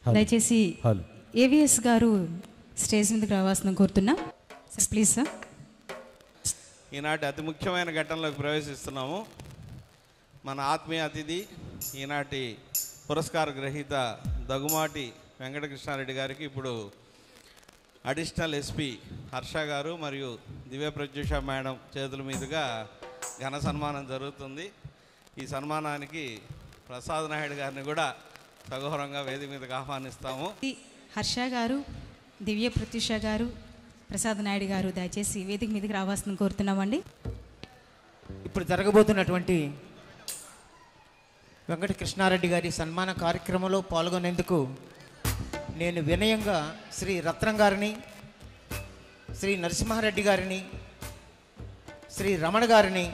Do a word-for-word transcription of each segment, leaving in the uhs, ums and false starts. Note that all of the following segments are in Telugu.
దయచేసి ఏవిఎస్ గారు స్టేజ్ మీదకి రావాల్సిందని కోరుతున్నా. Please sir. ఈనాటి అతి ముఖ్యమైన ఘట్టంలోకి ప్రవేశిస్తున్నాము. మన ఆత్మీయ అతిథి ఈనాటి పురస్కార గ్రహీత దగ్గుమాటి వెంకటకృష్ణారెడ్డి గారికి ఇప్పుడు అడిషనల్ ఎస్పీ హర్ష గారు మరియు దివ్య ప్రత్యూష మేడం చేతుల మీదుగా ఘన సన్మానం జరుగుతుంది. ఈ సన్మానానికి ప్రసాద్ నాయుడు గారిని కూడా సగౌరవంగా వేదిక మీదకి ఆహ్వానిస్తాము. హర్ష గారు, దివ్య ప్రత్యూష గారు, ప్రసాద్ నాయుడు గారు దయచేసి వేదిక మీదకి రావాల్సిందని కోరుతున్నామండి. ఇప్పుడు జరగబోతున్నటువంటి వెంకటకృష్ణారెడ్డి గారి సన్మాన కార్యక్రమంలో పాల్గొనేందుకు నేను వినయంగా శ్రీ రత్నం గారిని, శ్రీ నరసింహారెడ్డి గారిని, శ్రీ రమణ గారిని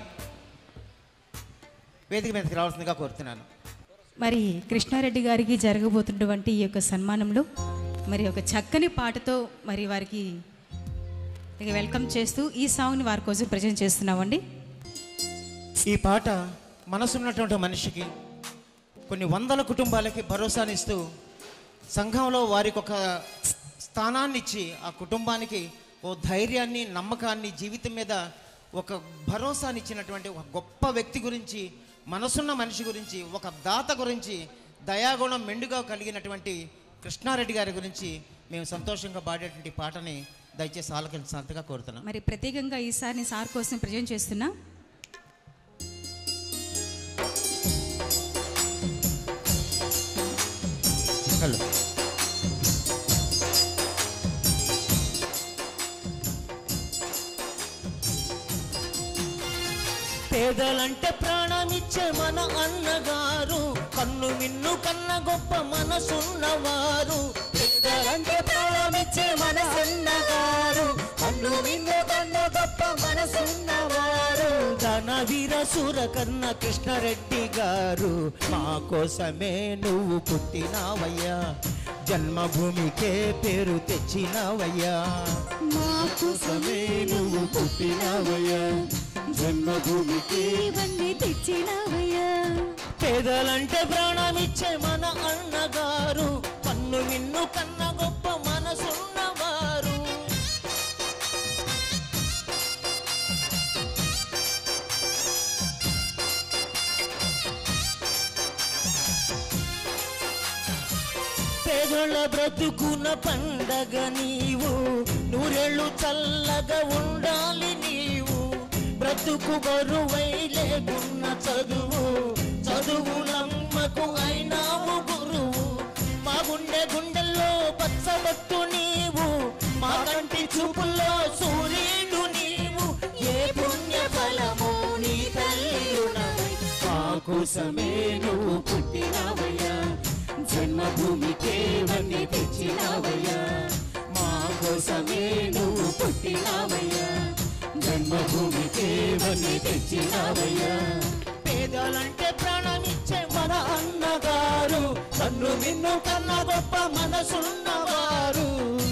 వేదిక మీదకి రావాల్సిందిగా కోరుతున్నాను. మరి కృష్ణారెడ్డి గారికి జరగబోతున్నటువంటి ఈ యొక్క సన్మానంలో మరి ఒక చక్కని పాటతో మరి వారికి వెల్కమ్ చేస్తూ ఈ సాంగ్ని వారి కోసం ప్రజెంట్ చేస్తున్నామండి. ఈ పాట మనసున్నటువంటి మనిషికి, కొన్ని వందల కుటుంబాలకి భరోసానిస్తూ సంఘంలో వారికి ఒక స్థానాన్ని ఇచ్చి ఆ కుటుంబానికి ఓ ధైర్యాన్ని, నమ్మకాన్ని, జీవితం మీద ఒక భరోసాని ఇచ్చినటువంటి ఒక గొప్ప వ్యక్తి గురించి, మనసున్న మనిషి గురించి, ఒక దాత గురించి, దయాగుణం మెండుగా కలిగినటువంటి కృష్ణారెడ్డి గారి గురించి మేము సంతోషంగా పాడేటువంటి పాటని దయచేసి ఆలకించాలంతగా కోరుతున్నాం. మరి ప్రత్యేకంగా ఈసారి సార్ కోసం ప్రజెంట్ చేస్తున్నా. హలో. పేదలంటే ప్రాణమిచ్చే మన అన్నగారు, కన్ను మిన్ను కన్న గొప్ప మనసున్నవారు. పేదలంటే ప్రాణమిచ్చే మన అన్నగారు, కన్ను మిన్ను కన్న గొప్ప మనసున్నవారు. ధనవీర సూర కన్న కృష్ణారెడ్డి గారు, మా కోసమే నువ్వు పుట్టినావయ్యా, జన్మభూమికే పేరు తెచ్చినావయ్యా. మా కోసమే నువ్వు పుట్టినావయ్యా, జన్మభూమికి ఇవన్నీ తెచ్చినావయ్యా. పేదలంటే ప్రాణమిచ్చే మన అన్నగారు, పన్ను మిన్ను కన్న గొప్ప మనసున్నవారు. పేదల బ్రతుకున పండగ నీవు, నూరేళ్ళు చల్లగా ఉండాలి నీవు. బ్రతుకు బరువై లేకున్న చదువు, చదువులమ్మకు అయినావు గురువు. మా గుండె గుండెల్లో పచ్చబట్టు నీవు, మా కంటి చూపుల్లో సూర్యుడు నీవు. ఏ పుణ్య ఫలము నీ తల్లియునవై, మా కోసమే నువ్వు పుట్టినావయ్యా, జన్మభూమికే వన్నీ తెచ్చినావయ్యా. మా కోసమే నువ్వు పుట్టినావయ్యా, జన్మభూమికే వన్నీ తెచ్చినావయ్యా. పేదలంటే ప్రాణమిచ్చే మన అన్నగారు, కన్ను మిన్ను కన్న గొప్ప మనసున్నవారు.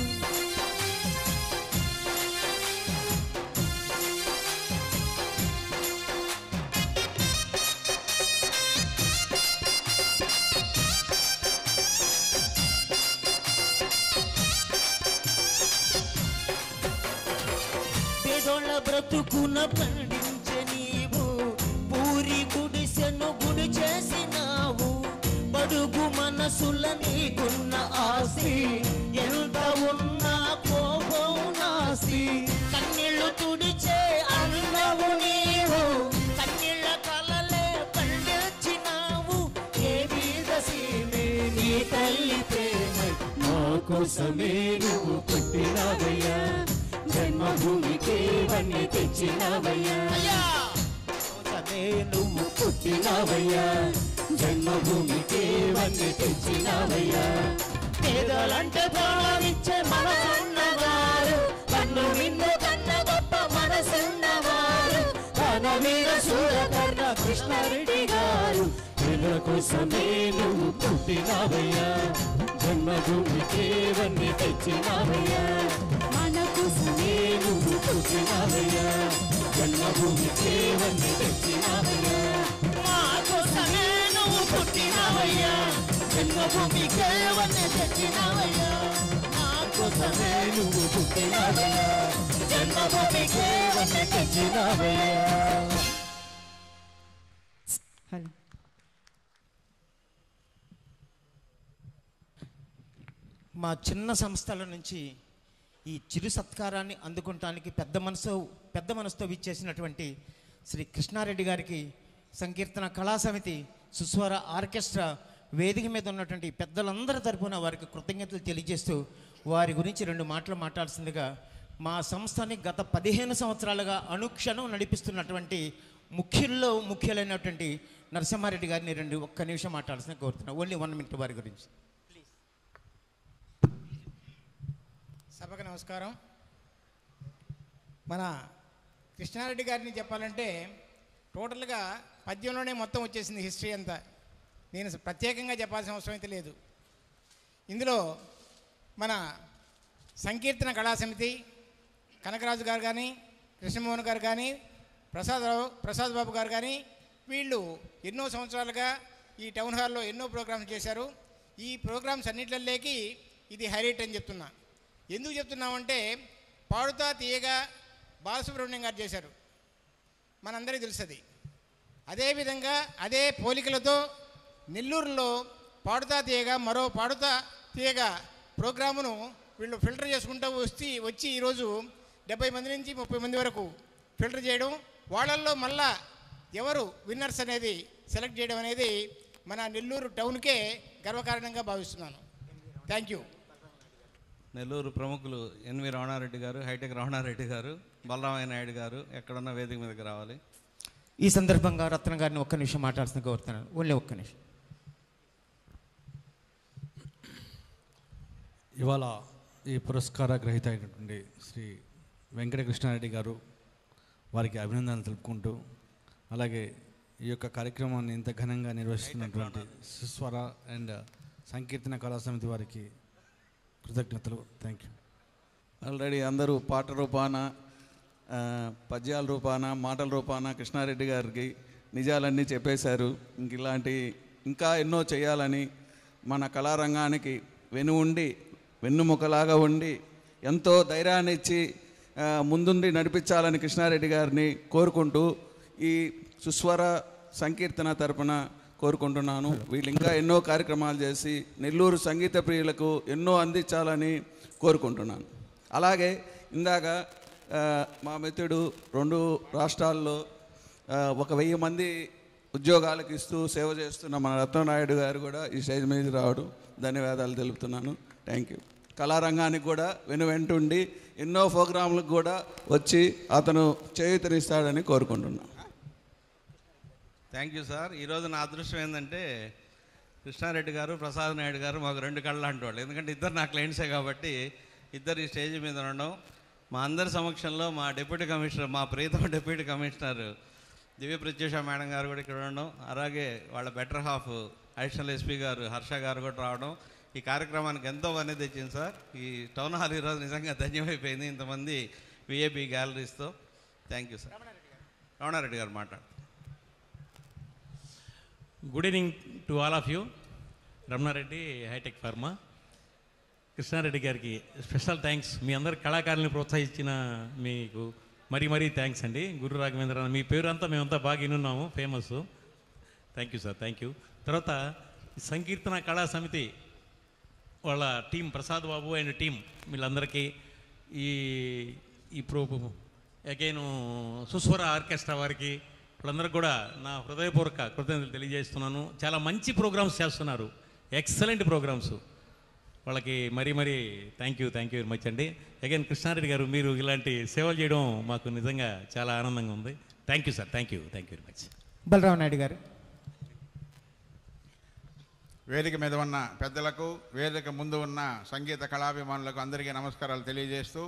పేదోళ్ళ బ్రతుకున పండించే నీవు, పూరి గుడిసెను గుడి చేసినావు. బడుగు మనసుల నీకున్న ఆస్తి, ఎంత ఉన్నా కోపం నాసి. కన్నీళ్లు తుడిచే అన్నవు నీవు, కన్నీళ్ళ కలలే పండించినావు. ఏ వీధ సీమే నీ తల్లి ప్రేమ, మా కోసమే నువ్వు పుట్టినావయ్యా, జన్మభూమికే వన్నీ తెచ్చినావయ్యా. కోసమే నువ్వు పుట్టినావయ్యా, జన్మభూమికే వన్నీ తెచ్చినావయ్యా. పేదలంటే ప్రాణమిచ్చే మనసున్నవారు, కన్ను మిన్ను కన్న గొప్ప మనసున్నవారు. ధనవీర సూర కన్న కృష్ణారెడ్డి గారు, పేదల కోసమే నువ్వు పుట్టినావయ్యా, జన్మభూమికే వన్నీ తెచ్చినావయ్యా. మన కోసమే నువ్వు పుట్టినావయ్యా, జన్మభూమికే వన్నీ తెచ్చినావయ్యా. మా కోసమే నువ్వు పుట్టినావయ్యా, జన్మ జన్మభూమికే వన్నె తెచ్చినావయ్యా నా కోసమే నువ్వు పుట్టినావయ్యా జన్మభూమికే వన్నె తెచ్చినావయ్యా. హలో. మా చిన్న సంస్థల నుంచి ఈ చిరు సత్కారాన్ని అందుకుంటానికి పెద్ద మనసు పెద్ద మనసుతో విచ్చేసినటువంటి శ్రీ కృష్ణారెడ్డి గారికి సంకీర్తన కళా సమితి సుస్వర ఆర్కెస్ట్రా వేదిక మీద ఉన్నటువంటి పెద్దలందరి తరపున వారికి కృతజ్ఞతలు తెలియజేస్తూ వారి గురించి రెండు మాటలు మాట్లాడాల్సిందిగా మా సంస్థని గత పదిహేను సంవత్సరాలుగా అనుక్షణం నడిపిస్తున్నటువంటి ముఖ్యుల్లో ముఖ్యులైనటువంటి నరసింహారెడ్డి గారిని రెండు ఒక్క నిమిషం మాట్లాడాల్సిందిగా కోరుతున్నాను. ఓన్లీ వన్ మినిట్ వారి గురించి. సభకు నమస్కారం. మన కృష్ణారెడ్డి గారిని చెప్పాలంటే టోటల్గా పద్యంలోనే మొత్తం వచ్చేసింది హిస్టరీ అంతా. నేను ప్రత్యేకంగా చెప్పాల్సిన అవసరం అయితే లేదు. ఇందులో మన సంకీర్తన కళా సమితి కనకరాజు గారు కానీ కృష్ణమోహన్ గారు కానీ ప్రసాదరావు ప్రసాద్ బాబు గారు కానీ వీళ్ళు ఎన్నో సంవత్సరాలుగా ఈ టౌన్ హాల్లో ఎన్నో ప్రోగ్రామ్స్ చేశారు. ఈ ప్రోగ్రామ్స్ అన్నింటిలోకి ఇది హైలైట్ అని చెప్తున్నా. ఎందుకు చెప్తున్నామంటే పాడుతా తీయగా బాలసుబ్రహ్మణ్యం గారు చేశారు, మనందరికీ తెలుస్తుంది. అదేవిధంగా అదే పోలికలతో నెల్లూరులో పాడుతా తీయగా మరో పాడుతా తీయగా ప్రోగ్రామును వీళ్ళు ఫిల్టర్ చేసుకుంటూ వచ్చి వచ్చి ఈరోజు డెబ్బై మంది నుంచి ముప్పై మంది వరకు ఫిల్టర్ చేయడం, వాళ్ళల్లో మళ్ళా ఎవరు విన్నర్స్ అనేది సెలెక్ట్ చేయడం అనేది మన నెల్లూరు టౌన్కే గర్వకారణంగా భావిస్తున్నాను. Thank you. నెల్లూరు ప్రముఖులు ఎన్వి రమణారెడ్డి గారు, హైటెక్ రమణారెడ్డి గారు, బలరామయ్య నాయుడు గారు ఎక్కడున్న వేదిక మీదకి రావాలి. ఈ సందర్భంగా రత్న గారిని ఒక్క నిమిషం మాట్లాడుతున్న కోరుతున్నాను. ఓన్లీ ఒక్క నిమిషం. ఇవాళ ఈ పురస్కార గ్రహీత అయినటువంటి శ్రీ వెంకటకృష్ణారెడ్డి గారు వారికి అభినందనలు తెలుపుకుంటూ, అలాగే ఈ యొక్క కార్యక్రమాన్ని ఇంత ఘనంగా నిర్వహిస్తున్నటువంటి సుస్వర అండ్ సంకీర్తన కళా సమితి వారికి కృతజ్ఞతలు. Thank you. ఆల్రెడీ అందరూ పాట రూపాన, పద్యాల రూపాన, మాటల రూపాన కృష్ణారెడ్డి గారికి నిజాలన్నీ చెప్పేశారు. ఇంక ఇలాంటి ఇంకా ఎన్నో చేయాలని మన కళారంగానికి వెను ఉండి వెన్నుముకలాగా ఉండి ఎంతో ధైర్యాన్ని ఇచ్చి ముందుండి నడిపించాలని కృష్ణారెడ్డి గారిని కోరుకుంటూ ఈ సుస్వర సంకీర్తన తరపున కోరుకుంటున్నాను. వీళ్ళు ఇంకా ఎన్నో కార్యక్రమాలు చేసి నెల్లూరు సంగీత ప్రియులకు ఎన్నో అందించాలని కోరుకుంటున్నాను. అలాగే ఇందాక మా మిత్రుడు రెండు రాష్ట్రాల్లో ఒక వెయ్యి మంది ఉద్యోగాలకు ఇస్తూ సేవ చేస్తున్న మన రత్ననాయుడు గారు కూడా ఈ స్టేజ్ మీద రావడం ధన్యవాదాలు తెలుపుతున్నాను. Thank you. కళారంగానికి కూడా వెను వెంటుండి ఎన్నో ప్రోగ్రాంలకు కూడా వచ్చి అతను చేయూతనిస్తాడని కోరుకుంటున్నాను. Thank you sir. ఈరోజు నా అదృష్టం ఏంటంటే కృష్ణారెడ్డి గారు, ప్రసాద్ నాయుడు గారు మాకు రెండు కళ్ళు లాంటి వాళ్ళు. ఎందుకంటే ఇద్దరు నా క్లయింట్సే కాబట్టి ఇద్దరు ఈ స్టేజ్ మీద ఉండడం, మా అందరి సమక్షంలో మా డిప్యూటీ కమిషనర్, మా Preetam deputy commissioner Divya Pratyusha madam గారు కూడా ఇక్కడ ఉండడం, అలాగే వాళ్ళ బెటర్ హాఫ్ అడిషనల్ ఎస్పీ గారు హర్ష గారు కూడా రావడం ఈ కార్యక్రమానికి ఎంతో పని తెచ్చింది సార్. ఈ టౌన్ హాల్ ఈరోజు నిజంగా ధన్యమైపోయింది ఇంతమంది విఏపీ గ్యాలరీస్తో. Thank you sir. రమణారెడ్డి గారు మాట్లాడు. Good evening to all of you. Ramana Reddy, Hitech Pharma. Krishna Reddy గారికి స్పెషల్ థ్యాంక్స్. మీ అందరి కళాకారుల్ని ప్రోత్సహించిన మీకు మరీ మరీ థ్యాంక్స్ అండి. గురు రాఘవేంద్ర, మీ పేరు అంతా మేమంతా బాగా వినున్నాము, famous. Thank you sir, thank you. తర్వాత సంకీర్తన కళా సమితి వాళ్ళ team, Prasad Babu and team, వీళ్ళందరికీ ఈ ఈ ప్రో అగైన్ సుస్వర ఆర్కెస్ట్రా వారికి వాళ్ళందరికీ కూడా నా హృదయపూర్వక కృతజ్ఞతలు తెలియజేస్తున్నాను. చాలా మంచి ప్రోగ్రామ్స్ చేస్తున్నారు, ఎక్సలెంట్ ప్రోగ్రామ్స్. వాళ్ళకి మరీ మరీ thank you, thank you very much అండి. అగైన్ కృష్ణారెడ్డి గారు, మీరు ఇలాంటి సేవలు చేయడం మాకు నిజంగా చాలా ఆనందంగా ఉంది. Thank you sir, thank you, thank you very much. Balarama Naidu గారు. వేదిక మీద ఉన్న పెద్దలకు, వేదిక ముందు ఉన్న సంగీత కళాభిమానులకు అందరికీ నమస్కారాలు తెలియజేస్తూ,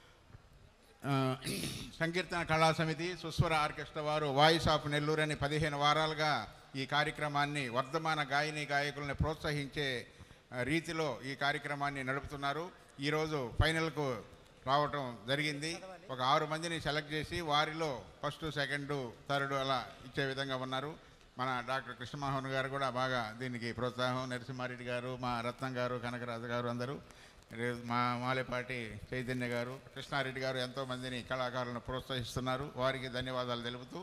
సంకీర్తన కళా సమితి సుస్వర ఆర్కెస్ట్రా వారు వాయిస్ ఆఫ్ నెల్లూరు అని పదిహేను వారాలుగా ఈ కార్యక్రమాన్ని వర్ధమాన గాయని గాయకులను ప్రోత్సహించే రీతిలో ఈ కార్యక్రమాన్ని నడుపుతున్నారు. ఈరోజు ఫైనల్కు రావటం జరిగింది. ఒక ఆరు మందిని సెలెక్ట్ చేసి వారిలో ఫస్ట్, సెకండు, థర్డు అలా ఇచ్చే విధంగా ఉన్నారు. మన డాక్టర్ కృష్ణమోహన్ గారు కూడా బాగా దీనికి ప్రోత్సాహం, నరసింహారెడ్డి గారు, మా రత్నం గారు, కనకరాజు గారు అందరూ, మా మాలేపాటి చైతన్య గారు, కృష్ణారెడ్డి గారు ఎంతోమందిని కళాకారులను ప్రోత్సహిస్తున్నారు. వారికి ధన్యవాదాలు తెలుపుతూ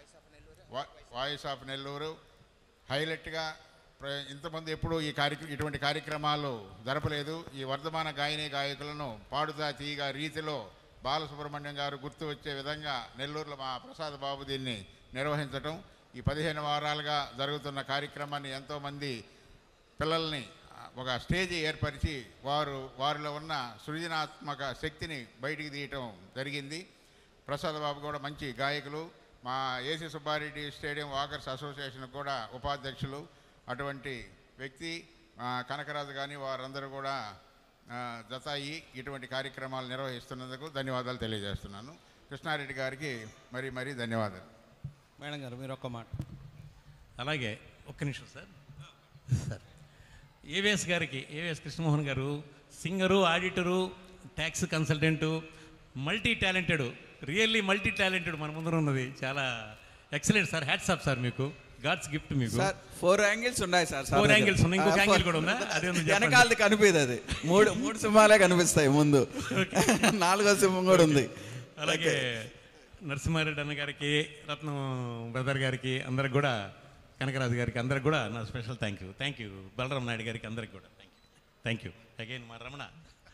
వాయిస్ ఆఫ్ నెల్లూరు హైలైట్గా ఇంతమంది ఎప్పుడు ఈ కార్యక్రమం ఇటువంటి కార్యక్రమాలు జరపలేదు. ఈ వర్ధమాన గాయని గాయకులను పాడుతా తీయగా రీతిలో బాలసుబ్రహ్మణ్యం గారు గుర్తు వచ్చే విధంగా నెల్లూరులో మా ప్రసాద్ బాబు దీన్ని నిర్వహించటం, ఈ పదిహేను వారాలుగా జరుగుతున్న కార్యక్రమాన్ని ఎంతోమంది పిల్లల్ని ఒక స్టేజీ ఏర్పరిచి వారు వారిలో ఉన్న సృజనాత్మక శక్తిని బయటికి తీయటం జరిగింది. ప్రసాద్ బాబు కూడా మంచి గాయకులు, మా AC Subba Reddy stadium walkers association కూడా ఉపాధ్యక్షులు. అటువంటి వ్యక్తి కనకరాజు కానీ వారందరూ కూడా జతాయి ఇటువంటి కార్యక్రమాలు నిర్వహిస్తున్నందుకు ధన్యవాదాలు తెలియజేస్తున్నాను. కృష్ణారెడ్డి గారికి మరీ మరీ ధన్యవాదాలు. మేడం గారు మీరు ఒక్క మాట. అలాగే ఒక్క నిమిషం సార్. సార్ ఏవిఎస్ గారికి, ఏవిఎస్ కృష్ణమోహన్ గారు singer, auditor, tax consultant, multi talented, really multi talented మన ముందర ఉన్నది. చాలా excellent sir, hats off sir, మీకు గాడ్స్ గిఫ్ట్. మీకు సార్ ఫోర్ యాంగిల్స్ ఉన్నాయి సార్. ఫోర్ యాంగిల్స్ ఉన్నాయి, ఇంకొక యాంగిల్ కూడా ఉందా? అదే వెనకాలది కనిపిది, అది మూడు మూడు సింహాలే కనిపిస్తాయి ముందు, నాలుగో సింహం కూడా ఉంది. అలాగే నరసింహారెడ్డి అన్న గారికి, రత్నం బ్రదర్ గారికి, అందరికి కూడా, కనకరాజు గారికి అందరికి కూడా నా special thank you. Thank you Balaram Naidu గారికి అందరికి కూడా thank you. Thank you again మా రమణ.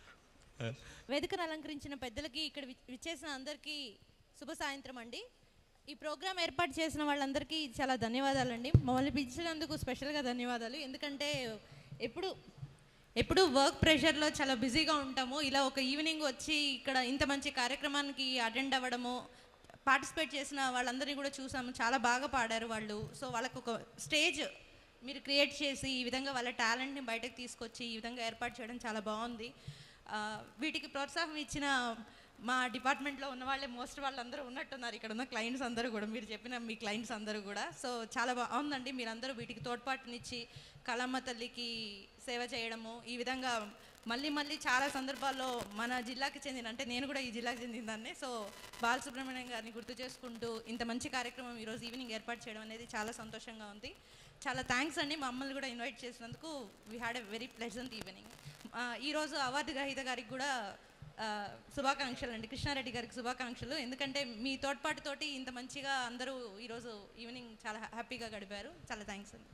వేదికను అలంకరించిన పెద్దలకి, ఇక్కడ విచ్చేసిన అందరికీ శుభ సాయంత్రం అండి. ఈ ప్రోగ్రాం ఏర్పాటు చేసిన వాళ్ళందరికీ చాలా ధన్యవాదాలండి. మమ్మల్ని పిలిచినందుకు స్పెషల్గా ధన్యవాదాలు. ఎందుకంటే ఎప్పుడు ఎప్పుడు వర్క్ ప్రెషర్లో చాలా బిజీగా ఉంటాము. ఇలా ఒక ఈవినింగ్ వచ్చి ఇక్కడ ఇంత మంచి కార్యక్రమానికి అటెండ్ అవ్వడము, పార్టిసిపేట్ చేసిన వాళ్ళందరినీ కూడా చూసాము. చాలా బాగా పాడారు వాళ్ళు. సో వాళ్ళకు ఒక స్టేజ్ మీరు క్రియేట్ చేసి ఈ విధంగా వాళ్ళ టాలెంట్ని బయటకు తీసుకొచ్చి ఈ విధంగా ఏర్పాటు చేయడం చాలా బాగుంది. వీటికి ప్రోత్సాహం ఇచ్చిన మా డిపార్ట్మెంట్లో ఉన్న వాళ్ళే మోస్ట్ వాళ్ళందరూ ఉన్నట్టున్నారు. ఇక్కడ ఉన్న క్లయింట్స్ అందరూ కూడా, మీరు చెప్పిన మీ క్లయింట్స్ అందరూ కూడా. సో చాలా బాగుందండి. మీరందరూ వీటికి తోడ్పాటునిచ్చి కళమ్మ తల్లికి సేవ చేయడము, ఈ విధంగా మళ్ళీ మళ్ళీ చాలా సందర్భాల్లో మన జిల్లాకి చెందిన, అంటే నేను కూడా ఈ జిల్లాకి చెందిందాన్ని, సో బాలసుబ్రహ్మణ్యం గారిని గుర్తు చేసుకుంటూ ఇంత మంచి కార్యక్రమం ఈరోజు ఈవినింగ్ ఏర్పాటు చేయడం అనేది చాలా సంతోషంగా ఉంది. చాలా థ్యాంక్స్ అండి మమ్మల్ని కూడా ఇన్వైట్ చేసినందుకు. We had a very pleasant evening. ఈరోజు అవార్డు గ్రహీత గారికి కూడా శుభాకాంక్షలు అండి, కృష్ణారెడ్డి గారికి శుభాకాంక్షలు. ఎందుకంటే మీ తోడ్పాటుతోటి ఇంత మంచిగా అందరూ ఈరోజు ఈవినింగ్ చాలా హ్యాపీగా గడిపారు. చాలా థ్యాంక్స్ అండి.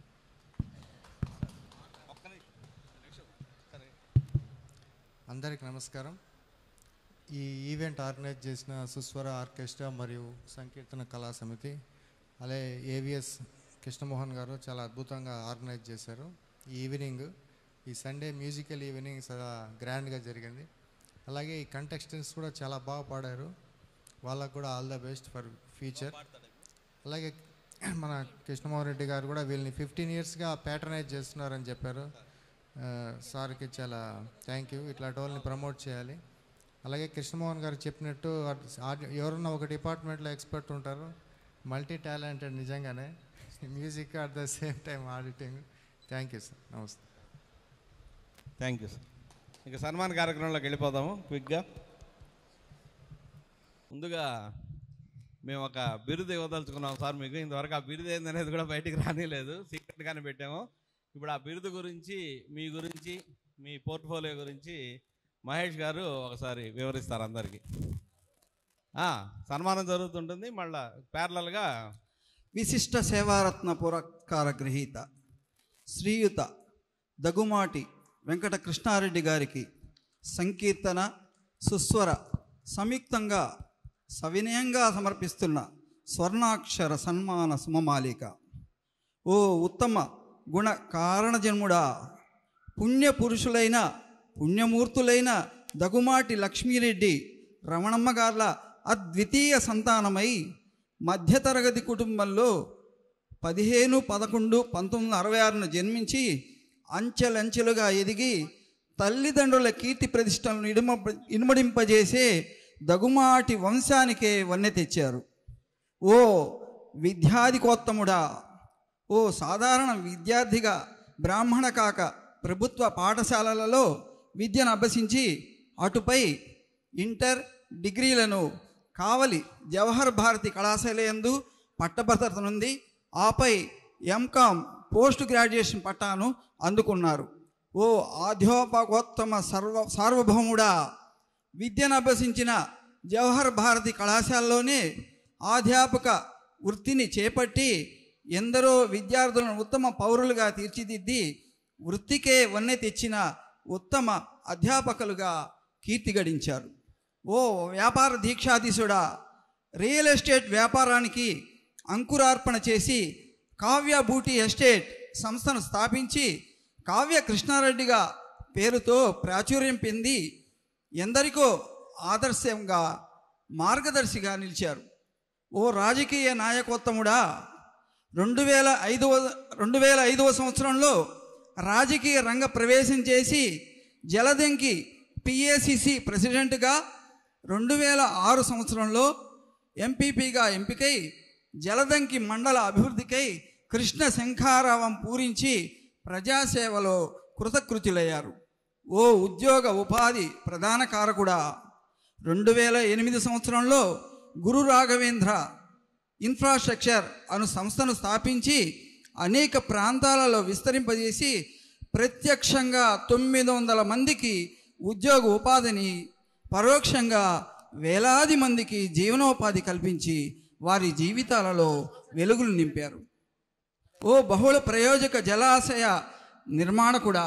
అందరికి నమస్కారం. ఈ ఈవెంట్ ఆర్గనైజ్ చేసిన సుస్వర ఆర్కెస్ట్రా మరియు సంకీర్తన కళా సమితి, అలాగే ఏవిఎస్ కృష్ణమోహన్ గారు చాలా అద్భుతంగా ఆర్గనైజ్ చేశారు. ఈ ఈవినింగ్, ఈ సండే మ్యూజికల్ ఈవినింగ్ చాలా గ్రాండ్గా జరిగింది. అలాగే ఈ కంటెస్టెంట్స్ కూడా చాలా బాగా పాడారు. వాళ్ళకు కూడా all the best for future. అలాగే మన కృష్ణమోహన్ రెడ్డి గారు కూడా వీళ్ళని ఫిఫ్టీన్ ఇయర్స్గా ప్యాటర్నైజ్ చేస్తున్నారని చెప్పారు. సార్కి చాలా థ్యాంక్ యూ. ఇట్లాంటి వాళ్ళని ప్రమోట్ చేయాలి. అలాగే కృష్ణమోహన్ గారు చెప్పినట్టు ఎవరన్నా ఒక డిపార్ట్మెంట్లో ఎక్స్పర్ట్ ఉంటారు, మల్టీ టాలెంటెడ్ నిజంగానే, music at the same time auditing. Thank you sir. నమస్తే. Thank you sir. ఇంకా సన్మాన కార్యక్రమంలోకి వెళ్ళిపోదాము క్విక్గా. ముందుగా మేము ఒక బిరుదు ఇవ్వదలుచుకున్నాం సార్ మీకు. ఇంతవరకు ఆ బిరుదు ఏందనేది కూడా బయటికి రానిలేదు, సీక్రెట్గానే పెట్టాము. ఇప్పుడు ఆ బిరుదు గురించి, మీ గురించి, మీ పోర్ట్ఫోలియో గురించి మహేష్ గారు ఒకసారి వివరిస్తారు అందరికీ. సన్మానం జరుగుతుంటుంది. మళ్ళా ప్యారలల్గా విశిష్ట సేవారత్న పురస్కార గ్రహీత శ్రీయుత దగుమాటి వెంకట కృష్ణారెడ్డి గారికి సంకీర్తన, సుస్వర సంయుక్తంగా సవినయంగా సమర్పిస్తున్న స్వర్ణాక్షర సన్మాన సుమమాలిక. ఓ ఉత్తమ గుణ కారణజన్ముడా, పుణ్యపురుషులైన పుణ్యమూర్తులైన దగుమాటి లక్ష్మీరెడ్డి రమణమ్మ గార్ల అద్వితీయ సంతానమై మధ్యతరగతి కుటుంబంలో పదిహేను పదకొండు పంతొమ్మిది వందల అరవై ఆరును జన్మించి అంచెలంచెలుగా ఎదిగి తల్లిదండ్రుల కీర్తి ప్రతిష్టలను ఇడుమ ఇనుమడింపజేసే దగుమాటి వంశానికే వన్నె తెచ్చారు. ఓ విద్యాధికోత్తముడా, ఓ సాధారణ విద్యార్థిగా బ్రాహ్మణ కాక ప్రభుత్వ పాఠశాలలలో విద్యను అభ్యసించి అటుపై ఇంటర్ డిగ్రీలను కావలి జవహర్ భారతి కళాశాల యందు పట్టభద్రత నుండి, ఆపై ఎంకామ్ పోస్ట్ గ్రాడ్యుయేషన్ పట్టాను అందుకున్నారు. ఓ అధ్యాపకోత్తమ సర్వ సార్వభౌముడా, విద్యను అభ్యసించిన జవహర్ భారతి కళాశాలలోనే అధ్యాపక వృత్తిని చేపట్టి ఎందరో విద్యార్థులను ఉత్తమ పౌరులుగా తీర్చిదిద్ది వృత్తికే వన్నె తెచ్చిన ఉత్తమ అధ్యాపకులుగా కీర్తి గడించారు. ఓ వ్యాపార దీక్షాధీశుడా, రియల్ ఎస్టేట్ వ్యాపారానికి అంకురార్పణ చేసి కావ్య బూటీ ఎస్టేట్ సంస్థను స్థాపించి కావ్య కృష్ణారెడ్డిగా పేరుతో ప్రాచుర్యం పొంది ఎందరికో ఆదర్శంగా మార్గదర్శిగా నిలిచారు. ఓ రాజకీయ నాయకోత్తముడా, రెండు వేల ఐదవ రెండు వేల ఐదవ సంవత్సరంలో రాజకీయ రంగ ప్రవేశం చేసి జలదంకి పిఏసిసి ప్రెసిడెంట్గా, రెండు వేల ఆరు సంవత్సరంలో ఎంపీపీగా ఎంపికై జలదంకి మండల అభివృద్ధికై కృష్ణ శంఖారావం పూరించి ప్రజాసేవలో కృతకృతులయ్యారు. ఓ ఉద్యోగ ఉపాధి ప్రధాన కారకుడా, రెండు వేల ఎనిమిది సంవత్సరంలో గురు రాఘవేంద్ర ఇన్ఫ్రాస్ట్రక్చర్ అను సంస్థను స్థాపించి అనేక ప్రాంతాలలో విస్తరింపజేసి ప్రత్యక్షంగా తొమ్మిది వందల మందికి ఉద్యోగ ఉపాధిని, పరోక్షంగా వేలాది మందికి జీవనోపాధి కల్పించి వారి జీవితాలలో వెలుగులు నింపారు. ఓ బహుళ ప్రయోజక జలాశయ నిర్మాణకుడా,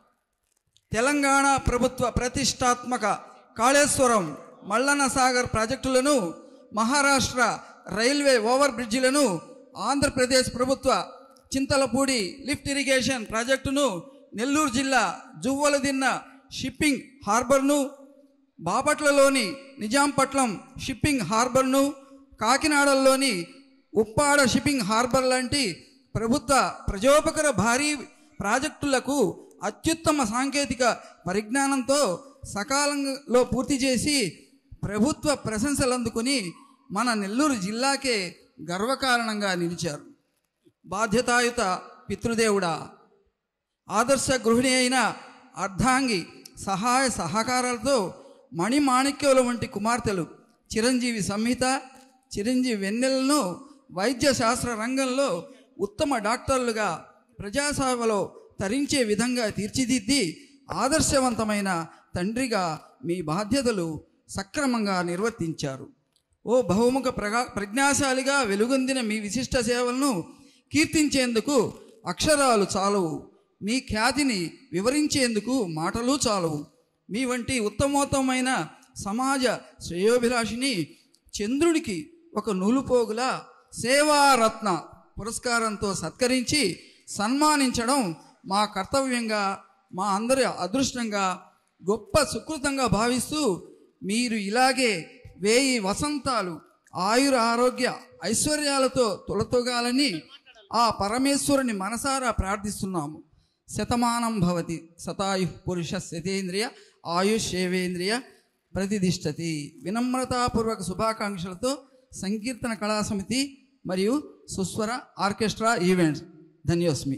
తెలంగాణ ప్రభుత్వ ప్రతిష్టాత్మక కాళేశ్వరం, మల్లన్న సాగర్ ప్రాజెక్టులను, మహారాష్ట్ర రైల్వే ఓవర్ బ్రిడ్జిలను, ఆంధ్రప్రదేశ్ ప్రభుత్వ చింతలపూడి లిఫ్ట్ ఇరిగేషన్ ప్రాజెక్టును, నెల్లూరు జిల్లా జువ్వలదిన్న షిప్పింగ్ హార్బర్ను, బాపట్లలోని నిజాంపట్నం షిప్పింగ్ హార్బర్ను, కాకినాడలోని ఉప్పాడ షిప్పింగ్ హార్బర్ లాంటి ప్రభుత్వ ప్రజోపకర భారీ ప్రాజెక్టులకు అత్యుత్తమ సాంకేతిక పరిజ్ఞానంతో సకాలంలో పూర్తి చేసి ప్రభుత్వ ప్రశంసలు అందుకుని మన నెల్లూరు జిల్లాకే గర్వకారణంగా నిలిచారు. బాధ్యతాయుత పితృదేవుడా, ఆదర్శ గృహిణి అయిన అర్ధాంగి సహాయ సహకారాలతో మణిమాణిక్యుల వంటి కుమార్తెలు చిరంజీవి సంహిత, చిరంజీవి వెన్నెలను వైద్య శాస్త్ర రంగంలో ఉత్తమ డాక్టర్లుగా ప్రజాసేవలో తరించే విధంగా తీర్చిదిద్ది ఆదర్శవంతమైన తండ్రిగా మీ బాధ్యతలు సక్రమంగా నిర్వర్తించారు. ఓ బహుముఖ ప్రగా ప్రజ్ఞాశాలిగా వెలుగొందిన మీ విశిష్ట సేవలను కీర్తించేందుకు అక్షరాలు చాలవు, మీ ఖ్యాతిని వివరించేందుకు మాటలు చాలవు. మీ వంటి ఉత్తమోత్తమైన సమాజ శ్రేయోభిలాషిని చంద్రుడికి ఒక నూలుపోగుల సేవారత్న పురస్కారంతో సత్కరించి సన్మానించడం మా కర్తవ్యంగా, మా అందరి అదృష్టంగా, గొప్ప సుకృతంగా భావిస్తూ మీరు ఇలాగే వేయి వసంతాలు ఆయుర ఆరోగ్య ఐశ్వర్యాలతో తొలతొగాలని ఆ పరమేశ్వరుని మనసారా ప్రార్థిస్తున్నాము. శతమానం భవతి శతాయు పురుష శతేంద్రియ ఆయుష్యేవేంద్రియ ప్రతిదిష్టతి. వినమ్రతాపూర్వక శుభాకాంక్షలతో సంకీర్తన కళా సమితి మరియు సుస్వర ఆర్కెస్ట్రా ఈవెంట్స్. ధన్యోస్మి.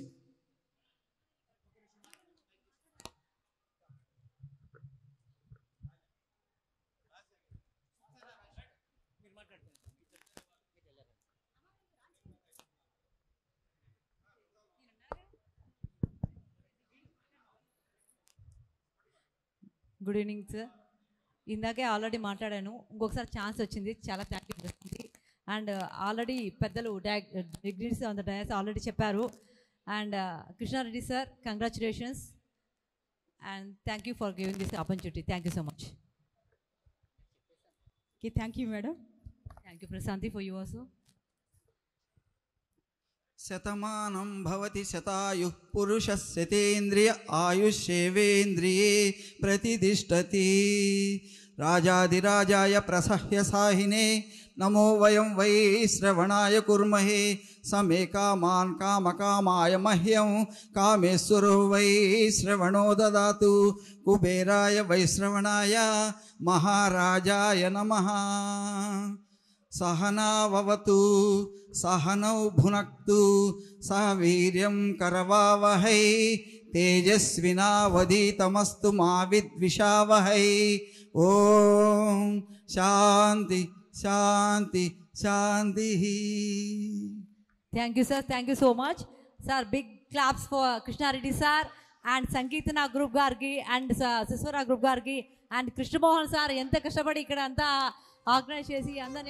Good evening sir. ఇందాకే ఆల్రెడీ మాట్లాడాను, ఇంకొకసారి ఛాన్స్ వచ్చింది, చాలా థ్యాంక్ యూ. అండ్ ఆల్రెడీ పెద్దలు degrees on the dais already చెప్పారు. And Krishna Reddy sir, congratulations and thank you for giving this opportunity. Thank you so much. Okay, thank you madam. Thank you Prashanti for you also. శతమానం భవతి శతాయు పురుష శతేంద్రియ ఆయుష్యేవేంద్రియే ప్రతిదిష్టతి. రాజాదిరాజాయ ప్రసహ్య సాహినే నమో వయం వై శ్రవణాయ కుర్మహే. సమే కామాన్ కామకామాయ మహ్యం కామేశ్వరో వై శ్రవణో దదాతు. కుబేరాయ వై శ్రవణాయ మహారాజాయ నమః. సహనావతు సహనౌ భునక్తు సహ వీర్యం కరవావహై. తేజస్వినావధీతమస్తు మా విద్విషావహై. ఓం శాంతి శాంతి శాంతి. Thank you sir, thank you so much sir. Big claps for Krishna Reddy sir and Sankeertana group గారికి అండ్ సుస్వర గ్రూప్ గారికి అండ్ కృష్ణమోహన్ సార్ ఎంత కష్టపడి ఇక్కడ అంతా ఆర్గనైజ్ చేసి అందరినీ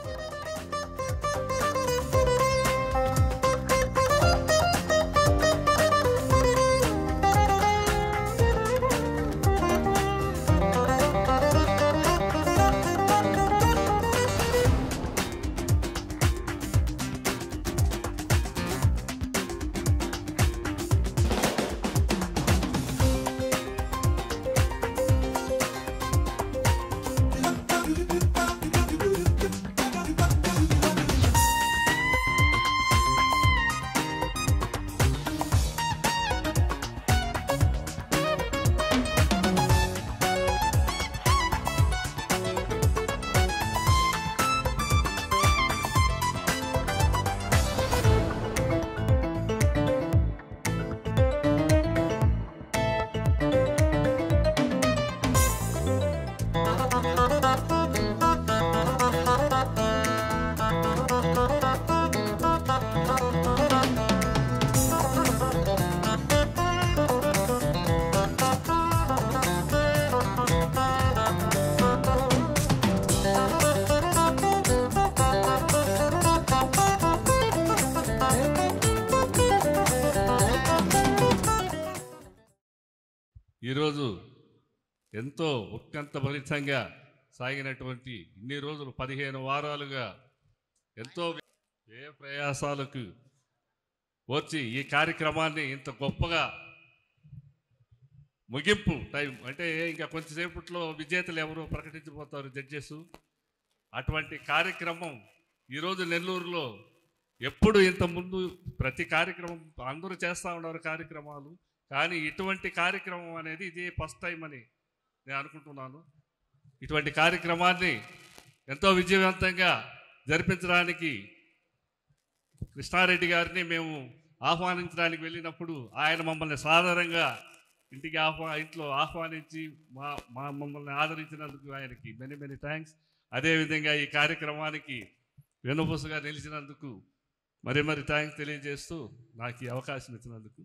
ఈరోజు ఎంతో ఉత్కంఠ ఫలితంగా సాగినటువంటి ఇన్ని రోజులు పదిహేను వారాలుగా ఎంతో ఏ ప్రయాసాలకు వచ్చి ఈ కార్యక్రమాన్ని ఇంత గొప్పగా ముగింపు టైం అంటే ఇంకా కొంచెంసేపట్లో విజేతలు ఎవరు ప్రకటించబోతారు జడ్జెస్. అటువంటి కార్యక్రమం ఈరోజు నెల్లూరులో ఎప్పుడు ఇంతకుముందు ప్రతి కార్యక్రమం అందరూ చేస్తూ ఉన్నారు కార్యక్రమాలు, కానీ ఇటువంటి కార్యక్రమం అనేది ఇదే ఫస్ట్ టైం అని నేను అనుకుంటున్నాను. ఇటువంటి కార్యక్రమాన్ని ఎంతో విజయవంతంగా జరిపించడానికి కృష్ణారెడ్డి గారిని మేము ఆహ్వానించడానికి వెళ్ళినప్పుడు ఆయన మమ్మల్ని సాధారణంగా ఇంటికి ఆహ్వా ఇంట్లో ఆహ్వానించి మా మా మమ్మల్ని ఆదరించినందుకు ఆయనకి మెనీ మెనీ థ్యాంక్స్. అదేవిధంగా ఈ కార్యక్రమానికి వెనుపూసగా నిలిచినందుకు మరి మరి థ్యాంక్స్ తెలియజేస్తూ నాకు ఈ అవకాశం ఇచ్చినందుకు.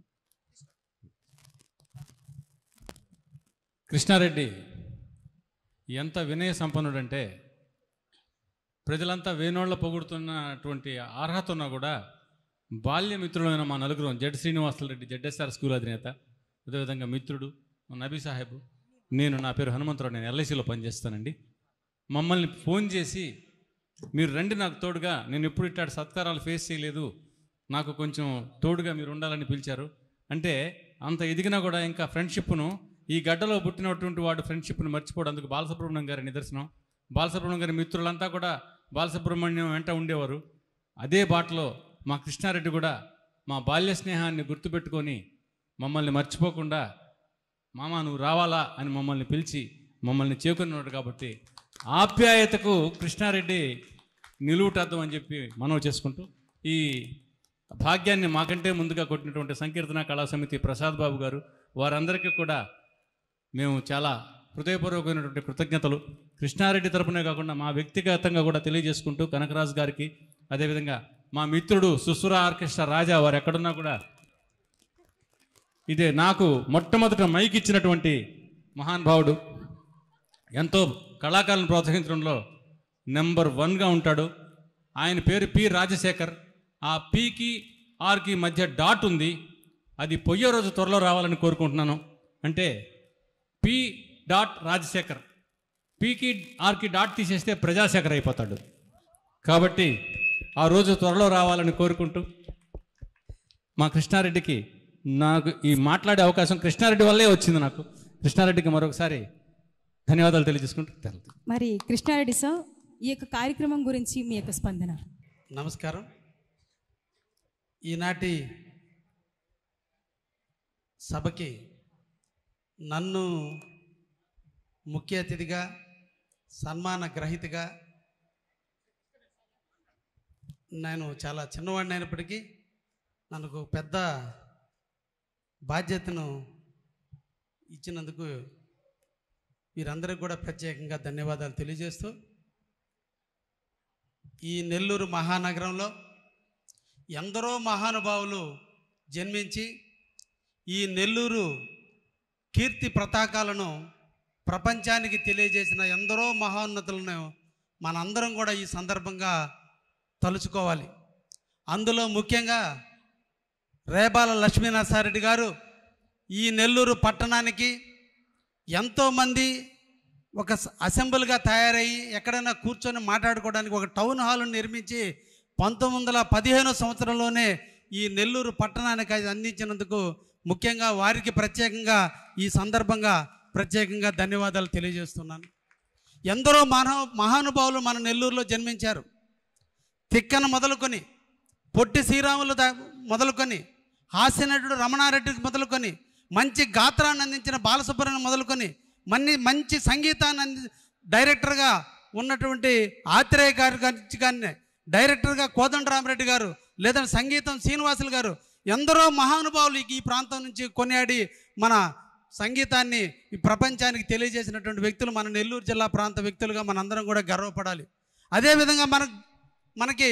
కృష్ణారెడ్డి ఎంత వినయ సంపన్నుడంటే ప్రజలంతా వేణోళ్ళ పొగుడుతున్నటువంటి అర్హత ఉన్నా కూడా బాల్యమిత్రుడైన మా నలుగురు Z Srinivasulu Reddy ZSR school అధినేత, అదేవిధంగా మిత్రుడు నబీ సాహెబ్, నేను నా పేరు హనుమంతరావు, నేను ఎల్ఐసిలో పనిచేస్తానండి. మమ్మల్ని ఫోన్ చేసి మీరు రండి నాకు తోడుగా, నేను ఎప్పుడు ఇట్లాంటి సత్కారాలు ఫేస్ చేయలేదు, నాకు కొంచెం తోడుగా మీరు ఉండాలని పిలిచారు. అంటే అంత ఎదిగినా కూడా ఇంకా ఫ్రెండ్షిప్ను ఈ గడ్డలో పుట్టినటువంటి వాడు ఫ్రెండ్షిప్ను మర్చిపోవడానికి బాలసుబ్రహ్మణ్యం గారి నిదర్శనం. బాలసుబ్రహ్మణ్యం గారి మిత్రులంతా కూడా బాలసుబ్రహ్మణ్యం వెంట ఉండేవారు. అదే బాటలో మా కృష్ణారెడ్డి కూడా మా బాల్య స్నేహాన్ని గుర్తుపెట్టుకొని మమ్మల్ని మర్చిపోకుండా మామ నువ్వు రావాలా అని మమ్మల్ని పిలిచి మమ్మల్ని చేకున్నాడు. కాబట్టి ఆప్యాయతకు కృష్ణారెడ్డి నిలువుటద్దం అని చెప్పి మనవి చేసుకుంటూ ఈ భాగ్యాన్ని మాకంటే ముందుగా కొట్టినటువంటి సంకీర్తన కళా సమితి ప్రసాద్ బాబు గారు, వారందరికీ కూడా మేము చాలా హృదయపూర్వకమైనటువంటి కృతజ్ఞతలు కృష్ణారెడ్డి తరపునే కాకుండా మా వ్యక్తిగతంగా కూడా తెలియజేసుకుంటూ కనకరాజు గారికి, అదేవిధంగా మా మిత్రుడు సుస్వర ఆర్కెస్ట్రా రాజా వారు ఎక్కడున్నా కూడా ఇదే నాకు మొట్టమొదట మైక్ ఇచ్చినటువంటి మహానుభావుడు, ఎంతో కళాకారులను ప్రోత్సహించడంలో నెంబర్ వన్గా ఉంటాడు. ఆయన పేరు పి రాజశేఖర్. ఆ పీకి ఆర్కి మధ్య డాట్ ఉంది, అది పొయ్యే రోజు త్వరలో రావాలని కోరుకుంటున్నాను. అంటే పి డాట్ రాజశేఖర్, పీకి ఆర్కి డాట్ తీసేస్తే ప్రజాశేఖర్ అయిపోతాడు. కాబట్టి ఆ రోజు త్వరలో రావాలని కోరుకుంటూ మా కృష్ణారెడ్డికి నాకు ఈ మాట్లాడే అవకాశం కృష్ణారెడ్డి వల్లే వచ్చింది. నాకు కృష్ణారెడ్డికి మరొకసారి ధన్యవాదాలు తెలియజేసుకుంటూ తెలుసు. మరి కృష్ణారెడ్డి సార్, ఈ యొక్క కార్యక్రమం గురించి మీ యొక్క స్పందన. నమస్కారం. ఈనాటి సభకి నన్ను ముఖ్య అతిథిగా, సన్మాన గ్రహీతగా, నేను చాలా చిన్నవాడిని అయినప్పటికీ నాకు పెద్ద బాధ్యతను ఇచ్చినందుకు వీరందరికీ కూడా ప్రత్యేకంగా ధన్యవాదాలు తెలియజేస్తూ, ఈ నెల్లూరు మహానగరంలో ఎందరో మహానుభావులు జన్మించి ఈ నెల్లూరు కీర్తి పతాకాలను ప్రపంచానికి తెలియజేసిన ఎందరో మహోన్నతులను మనందరం కూడా ఈ సందర్భంగా తలుచుకోవాలి. అందులో ముఖ్యంగా రేబాల లక్ష్మీనరసారెడ్డి గారు ఈ నెల్లూరు పట్టణానికి ఎంతోమంది ఒక అసెంబ్లీగా తయారయ్యి ఎక్కడైనా కూర్చొని మాట్లాడుకోవడానికి ఒక టౌన్ హాల్ను నిర్మించి పంతొమ్మిది వందల పదిహేను సంవత్సరంలోనే ఈ నెల్లూరు పట్టణానికి అందించినందుకు ముఖ్యంగా వారికి ప్రత్యేకంగా ఈ సందర్భంగా ప్రత్యేకంగా ధన్యవాదాలు తెలియజేస్తున్నాను. ఎందరో మహా మహానుభావులు మన నెల్లూరులో జన్మించారు. తిక్కన మొదలుకొని పొట్టి శ్రీరాములు మొదలుకొని హాస్యనటుడు రమణారెడ్డికి మొదలుకొని మంచి గాత్రాన్ని అందించిన బాలసుబ్రహ్మణ్యం మొదలుకొని మన్ని మంచి సంగీతాన్ని అంది డైరెక్టర్గా ఉన్నటువంటి ఆత్రేయ గారి కానీ డైరెక్టర్గా కోదండరామరెడ్డి గారు లేదా సంగీతం శ్రీనివాసులు గారు ఎందరో మహానుభావులు ఈ ప్రాంతం నుంచి కొనియాడి మన సంగీతాన్ని ఈ ప్రపంచానికి తెలియజేసినటువంటి వ్యక్తులు మన నెల్లూరు జిల్లా ప్రాంత వ్యక్తులుగా మనందరం కూడా గర్వపడాలి. అదేవిధంగా మన మనకి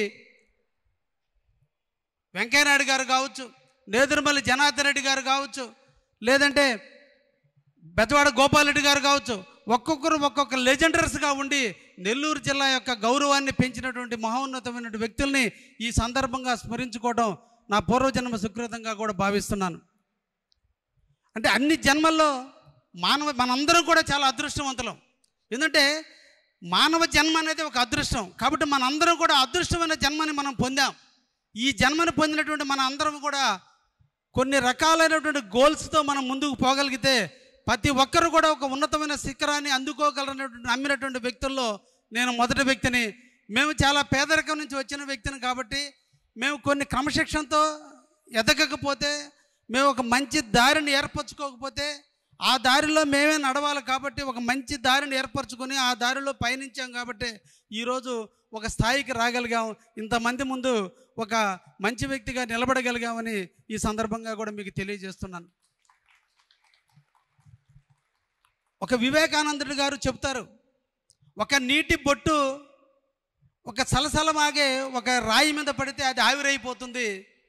వెంకయ్యనాయుడు గారు కావచ్చు, నేదురుమల్లి జనార్దన్ రెడ్డి గారు కావచ్చు, లేదంటే బెజవాడ గోపాలరెడ్డి గారు కావచ్చు, ఒక్కొక్కరు ఒక్కొక్క లెజెండర్స్గా ఉండి నెల్లూరు జిల్లా యొక్క గౌరవాన్ని పెంచినటువంటి మహోన్నతమైన వ్యక్తుల్ని ఈ సందర్భంగా స్మరించుకోవడం నా పూర్వజన్మ సుకృతంగా కూడా భావిస్తున్నాను. అంటే అన్ని జన్మల్లో మానవ మనందరం కూడా చాలా అదృష్టవంతులం. ఎందుకంటే మానవ జన్మ అనేది ఒక అదృష్టం. కాబట్టి మనందరం కూడా అదృష్టమైన జన్మని మనం పొందాం. ఈ జన్మను పొందినటువంటి మన అందరం కూడా కొన్ని రకాలైనటువంటి గోల్స్తో మనం ముందుకు పోగలిగితే ప్రతి ఒక్కరు కూడా ఒక ఉన్నతమైన శిఖరాన్ని అందుకోగలనటువంటి నమ్మినటువంటి వ్యక్తుల్లో నేను మొదటి వ్యక్తిని. మేము చాలా పేదరికం నుంచి వచ్చిన వ్యక్తిని కాబట్టి మేము కొన్ని క్రమశిక్షణతో ఎదగకపోతే, మేము ఒక మంచి దారిని ఏర్పరచుకోకపోతే ఆ దారిలో మేమే నడవాలి. కాబట్టి ఒక మంచి దారిని ఏర్పరచుకొని ఆ దారిలో పయనించాం కాబట్టి ఈరోజు ఒక స్థాయికి రాగలిగాం. ఇంతమంది ముందు ఒక మంచి వ్యక్తిగా నిలబడగలిగామని ఈ సందర్భంగా కూడా మీకు తెలియజేస్తున్నాను. ఒక వివేకానందుడు గారు చెప్తారు, ఒక నీటి బొట్టు ఒక సలసలమాగే ఒక రాయి మీద పడితే అది ఆవిరైపోతుంది.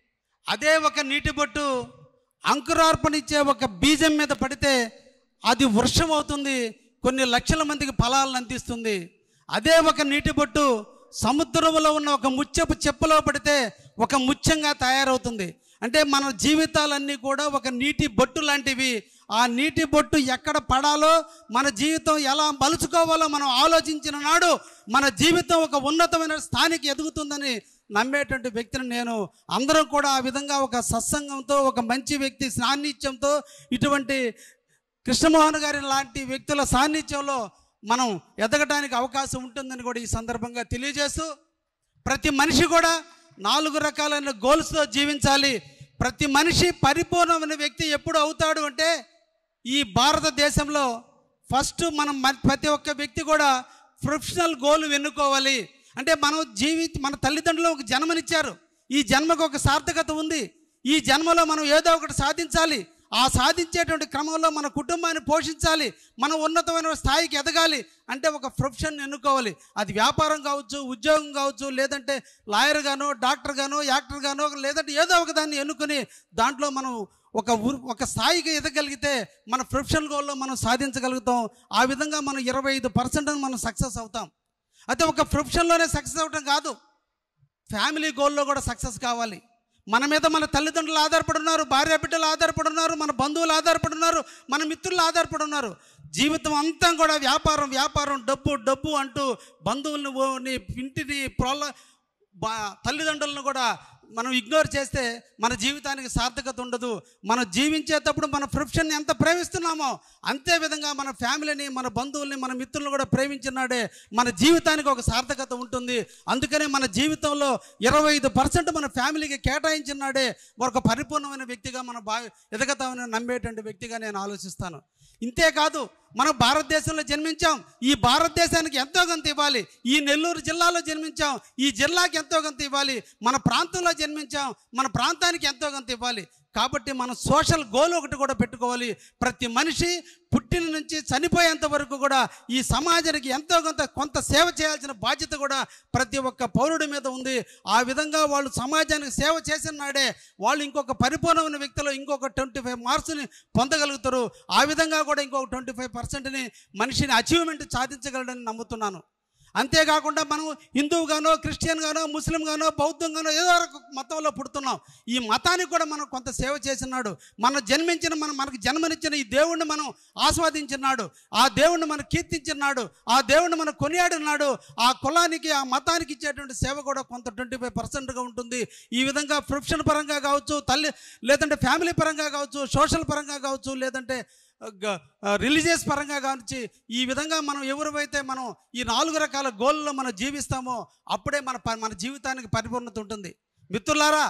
అదే ఒక నీటి బొట్టు అంకురార్పణిచ్చే ఒక బీజం మీద పడితే అది వృక్షం అవుతుంది, కొన్ని లక్షల మందికి ఫలాలను అందిస్తుంది. అదే ఒక నీటి బొట్టు సముద్రంలో ఉన్న ఒక ముత్యపు చెప్పులో పడితే ఒక ముత్యంగా తయారవుతుంది. అంటే మన జీవితాలన్నీ కూడా ఒక నీటి బొట్టు లాంటివి. ఆ నీటి బొట్టు ఎక్కడ పడాలో, మన జీవితం ఎలా మలుచుకోవాలో మనం ఆలోచించిన నాడు మన జీవితం ఒక ఉన్నతమైన స్థానికి ఎదుగుతుందని నమ్మేటువంటి వ్యక్తిని నేను. అందరం కూడా ఆ విధంగా ఒక సత్సంగంతో, ఒక మంచి వ్యక్తి సాన్నిధ్యంతో, ఇటువంటి కృష్ణమోహన్ గారి లాంటి వ్యక్తుల సాన్నిధ్యంలో మనం ఎదగడానికి అవకాశం ఉంటుందని కూడా ఈ సందర్భంగా తెలియజేస్తూ, ప్రతి మనిషి కూడా నాలుగు రకాలైన గోల్స్తో జీవించాలి. ప్రతి మనిషి పరిపూర్ణమైన వ్యక్తి ఎప్పుడు అవుతాడు అంటే ఈ భారతదేశంలో ఫస్ట్ మనం ప్రతి ఒక్క వ్యక్తి కూడా ప్రొఫెషనల్ గోల్ ఎన్నుకోవాలి. అంటే మనం జీవి మన తల్లిదండ్రులు ఒక జన్మనిచ్చారు, ఈ జన్మకు ఒక సార్థకత ఉంది. ఈ జన్మలో మనం ఏదో ఒకటి సాధించాలి. ఆ సాధించేటువంటి క్రమంలో మన కుటుంబాన్ని పోషించాలి, మనం ఉన్నతమైన స్థాయికి ఎదగాలి అంటే ఒక ప్రొఫెషన్ ఎన్నుకోవాలి. అది వ్యాపారం కావచ్చు, ఉద్యోగం కావచ్చు, లేదంటే లాయర్ గానో, డాక్టర్ గానో, యాక్టర్ గానో, లేదంటే ఏదో ఒక దాన్ని ఎన్నుకొని దాంట్లో మనం ఒక ఒక స్థాయికి ఎదగలిగితే మన ప్రొఫెషనల్ గోల్లో మనం సాధించగలుగుతాం. ఆ విధంగా మనం ఇరవై ఐదు పర్సెంట్ మనం సక్సెస్ అవుతాం. అయితే ఒక ప్రొఫెషన్లోనే సక్సెస్ అవ్వటం కాదు, ఫ్యామిలీ గోల్లో కూడా సక్సెస్ కావాలి. మన మీద మన తల్లిదండ్రులు ఆధారపడి ఉన్నారు, భార్య బిడ్డలు ఆధారపడి ఉన్నారు, మన బంధువులు ఆధారపడి ఉన్నారు, మన మిత్రులు ఆధారపడి ఉన్నారు. జీవితం అంతా కూడా వ్యాపారం వ్యాపారం డబ్బు డబ్బు అంటూ బంధువుల్ని, ఇంటిని, ప్రోల తల్లిదండ్రులను కూడా మనం ఇగ్నోర్ చేస్తే మన జీవితానికి సార్థకత ఉండదు. మనం జీవించేటప్పుడు మన ప్రొఫెషన్ని ఎంత ప్రేమిస్తున్నామో అంతే విధంగా మన ఫ్యామిలీని, మన బంధువుల్ని, మన మిత్రులను కూడా ప్రేమించినాడే మన జీవితానికి ఒక సార్థకత ఉంటుంది. అందుకనే మన జీవితంలో ఇరవై ఐదు పర్సెంట్ మన ఫ్యామిలీకి కేటాయించినాడే ఒక పరిపూర్ణమైన వ్యక్తిగా మన బా ఎదగతామని నమ్మేటువంటి వ్యక్తిగా నేను ఆలోచిస్తాను. ఇంతేకాదు, మనం భారతదేశంలో జన్మించాం, ఈ భారతదేశానికి ఎంతో కొంత ఇవ్వాలి. ఈ నెల్లూరు జిల్లాలో జన్మించాం, ఈ జిల్లాకి ఎంతో కొంత ఇవ్వాలి. మన ప్రాంతంలో జన్మించాం, మన ప్రాంతానికి ఎంతో కొంత ఇవ్వాలి. కాబట్టి మనం సోషల్ గోల్ ఒకటి కూడా పెట్టుకోవాలి. ప్రతి మనిషి పుట్టిన నుంచి చనిపోయేంత వరకు కూడా ఈ సమాజానికి ఎంతో కొంత కొంత సేవ చేయాల్సిన బాధ్యత కూడా ప్రతి ఒక్క పౌరుడి మీద ఉంది. ఆ విధంగా వాళ్ళు సమాజానికి సేవ చేసిన నాడే వాళ్ళు ఇంకొక పరిపూర్ణమైన వ్యక్తిలో ఇంకొక ట్వంటీ ఫైవ్ మార్క్స్ని పొందగలుగుతారు. ఆ విధంగా కూడా ఇంకొక ట్వంటీ ఫైవ్ పర్సెంట్ని మనిషిని అచీవ్మెంట్ సాధించగలడని నమ్ముతున్నాను. అంతేకాకుండా మనం హిందువుగానో క్రిస్టియన్గానో ముస్లింగానో బౌద్ధంగానో ఏదో ఒక మతంలో పుడుతున్నాం. ఈ మతానికి కూడా మనం కొంత సేవ చేసినాడు. మనం జన్మించిన మనం మనకు జన్మనిచ్చిన ఈ దేవుణ్ణి మనం ఆస్వాదించినాడు. ఆ దేవుణ్ణి మనం కీర్తించినాడు. ఆ దేవుణ్ణి మనం కొనియాడినాడు. ఆ కులానికి ఆ మతానికి ఇచ్చేటువంటి సేవ కూడా కొంత ట్వంటీ ఫైవ్ పర్సెంట్గా ఉంటుంది. ఈ విధంగా ప్రొఫెషన్ పరంగా కావచ్చు, తల్లి లేదంటే ఫ్యామిలీ పరంగా కావచ్చు, సోషల్ పరంగా కావచ్చు, లేదంటే రిలీజియస్ పరంగా కావచ్చు, ఈ విధంగా మనం ఎవరైతే మనం ఈ నాలుగు రకాల గోల్లో మనం జీవిస్తామో అప్పుడే మన మన జీవితానికి పరిపూర్ణత ఉంటుంది. మిత్రులారా,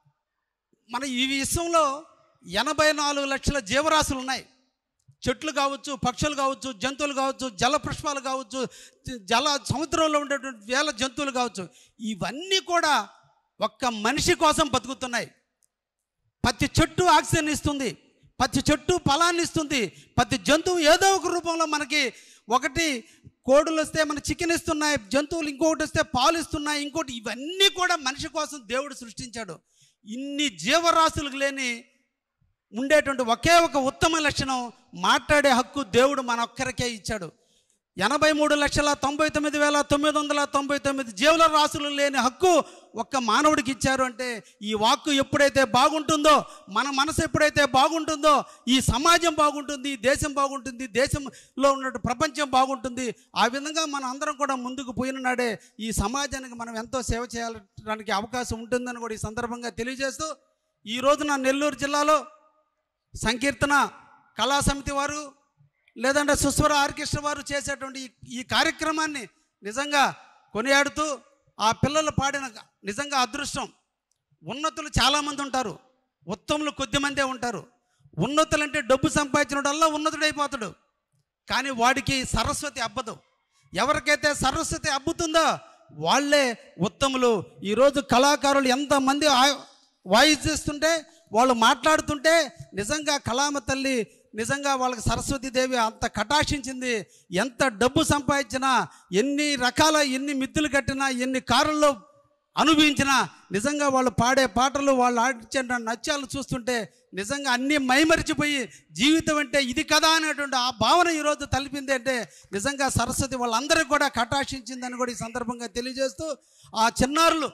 మన ఈ విశ్వంలో ఎనభై నాలుగు లక్షల జీవరాశులు ఉన్నాయి. చెట్లు కావచ్చు, పక్షులు కావచ్చు, జంతువులు కావచ్చు, జల పుష్పాలు కావచ్చు, జల సముద్రంలో ఉండేటువంటి వేల జంతువులు కావచ్చు, ఇవన్నీ కూడా ఒక్క మనిషి కోసం బతుకుతున్నాయి. ప్రతి చెట్టు ఆక్సిజన్ ఇస్తుంది, ప్రతి చెట్టు ఫలాన్ని ఇస్తుంది, ప్రతి జంతువు ఏదో ఒక రూపంలో మనకి ఒకటి కోడులు వస్తే మన చికెన్ ఇస్తున్నాయి, జంతువులు ఇంకొకటి వస్తే పాలు ఇస్తున్నాయి, ఇంకోటి ఇవన్నీ కూడా మనిషి కోసం దేవుడు సృష్టించాడు. ఇన్ని జీవరాశులకు లేని ఉండేటువంటి ఒకే ఒక ఉత్తమ లక్షణం మాట్లాడే హక్కు దేవుడు మన ఒక్కరికే ఇచ్చాడు. ఎనభై మూడు లక్షల తొంభై తొమ్మిది వేల తొమ్మిది వందల తొంభై తొమ్మిది జీవుల రాశులు లేని హక్కు ఒక్క మానవుడికి ఇచ్చారు. అంటే ఈ వాక్కు ఎప్పుడైతే బాగుంటుందో, మన మనసు ఎప్పుడైతే బాగుంటుందో, ఈ సమాజం బాగుంటుంది, దేశం బాగుంటుంది, దేశంలో ఉన్న ప్రపంచం బాగుంటుంది. ఆ విధంగా మనం అందరం కూడా ముందుకు పోయిన నాడే ఈ సమాజానికి మనం ఎంతో సేవ చేయడానికి అవకాశం ఉంటుందని కూడా ఈ సందర్భంగా తెలియజేస్తూ, ఈ రోజున నెల్లూరు జిల్లాలో సంకీర్తన కళా సమితి వారు లేదంటే సుస్వర ఆర్కెస్ట్రా వారు చేసేటువంటి ఈ కార్యక్రమాన్ని నిజంగా కొనియాడుతూ, ఆ పిల్లలు పాడిన నిజంగా అదృష్టం. ఉన్నతులు చాలామంది ఉంటారు, ఉత్తములు కొద్దిమందే ఉంటారు. ఉన్నతులు అంటే డబ్బు సంపాదించినోడల్లా ఉన్నతుడైపోతాడు, కానీ వాడికి సరస్వతి అబ్బదు. ఎవరికైతే సరస్వతి అబ్బుతుందో వాళ్ళే ఉత్తములు. ఈరోజు కళాకారులు ఎంతమంది వాయిస్తుంటే, వాళ్ళు మాట్లాడుతుంటే నిజంగా కళామ తల్లి నిజంగా వాళ్ళకి సరస్వతీదేవి అంత కటాక్షించింది. ఎంత డబ్బు సంపాదించినా, ఎన్ని రకాల ఎన్ని మిత్తులు కట్టినా, ఎన్ని కారుల్లో అనుభవించినా నిజంగా వాళ్ళు పాడే పాటలు, వాళ్ళు ఆడించే నృత్యాలు చూస్తుంటే నిజంగా అన్నీ మైమరిచిపోయి జీవితం అంటే ఇది కదా అనేటువంటి ఆ భావన ఈరోజు తలిపింది. అంటే నిజంగా సరస్వతి వాళ్ళందరికీ కూడా కటాక్షించిందని కూడా ఈ సందర్భంగా తెలియజేస్తూ, ఆ చిన్నారులు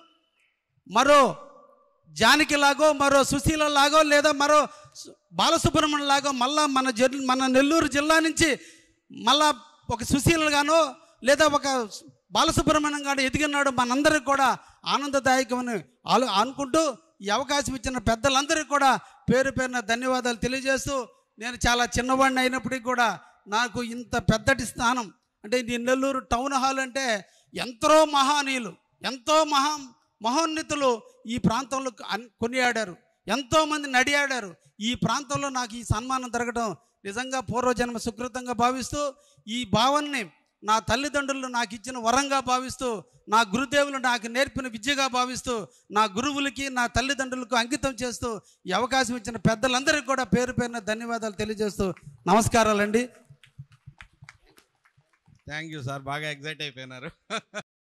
మరో జానకి లాగో, మరో సుశీల లాగో, లేదా మరో బాలసుబ్రహ్మణ్యం లాగో మళ్ళా మన జిల్ మన నెల్లూరు జిల్లా నుంచి మళ్ళా ఒక సుశీలగానో లేదా ఒక బాలసుబ్రహ్మణ్యం గాను ఎదిగినాడు. మనందరికీ కూడా ఆనందదాయకమని ఆలో అనుకుంటూ ఈ అవకాశం ఇచ్చిన పెద్దలందరికీ కూడా పేరు పేరున ధన్యవాదాలు తెలియజేస్తూ, నేను చాలా చిన్నవాడిని అయినప్పటికీ కూడా నాకు ఇంత పెద్దటి స్థానం అంటే ఈ నెల్లూరు టౌన్ హాల్ అంటే ఎంతో మహానీయులు, ఎంతో మహా మహోన్నతులు ఈ ప్రాంతంలో కొనియాడారు, ఎంతోమంది నడియాడారు. ఈ ప్రాంతంలో నాకు ఈ సన్మానం జరగడం నిజంగా పూర్వజన్మ సుకృతంగా భావిస్తూ, ఈ భావాన్ని నా తల్లిదండ్రులు నాకు ఇచ్చిన వరంగా భావిస్తూ, నా గురుదేవులు నాకు నేర్పిన విద్యగా భావిస్తూ, నా గురువులకి నా తల్లిదండ్రులకు అంకితం చేస్తూ, ఈ అవకాశం ఇచ్చిన పెద్దలందరికీ కూడా పేరు పేరున ధన్యవాదాలు తెలియజేస్తూ నమస్కారాలండి. థ్యాంక్ యూ సార్, బాగా ఎగ్జైట్ అయిపోయినారు.